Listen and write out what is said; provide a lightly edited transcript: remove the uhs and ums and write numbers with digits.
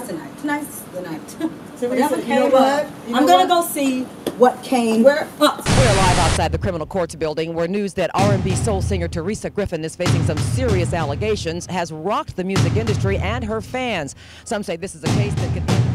What's tonight? Tonight's the night. Terisa, you know what? I'm going to go see what came up. We're live outside the criminal courts building where news that R&B soul singer Terisa Griffin is facing some serious allegations has rocked the music industry and her fans. Some say this is a case that could